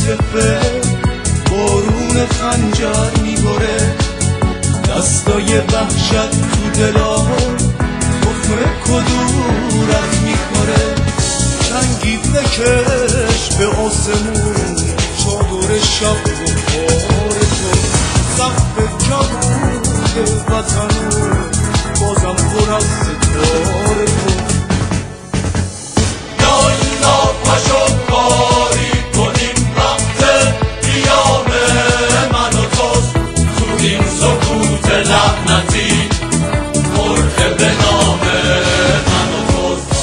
عاطفه بارون خنجر میباره، دستای وحشت تو دلا تخم کدورت میخوره. چنگی بکش به آسمون چادر شب بخار تو، سقف کبود وطنون بازم پر از ستاره تو. یالا پاشو کاری کنیم وقت قیام من و توست، تو این سکوت لعنتی مرغ به نام من و توست.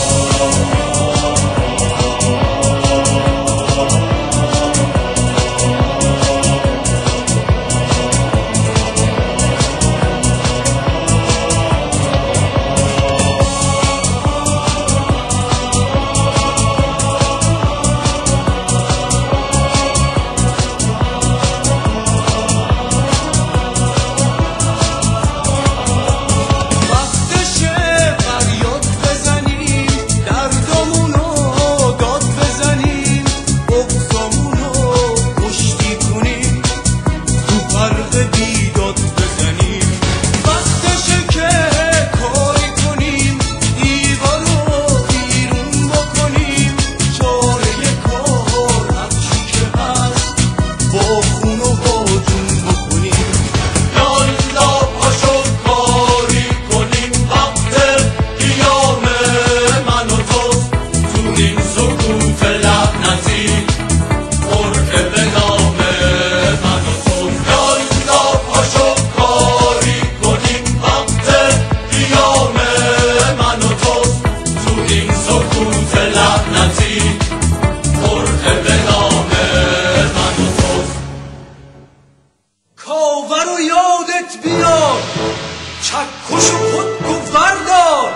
کاوه رو یادت بیاد، چکش و خودگو بردار،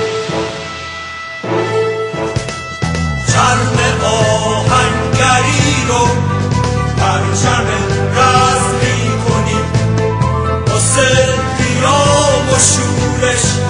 چرم آهنگری رو پرچم رزمی کنیم، واسه قیام و شورش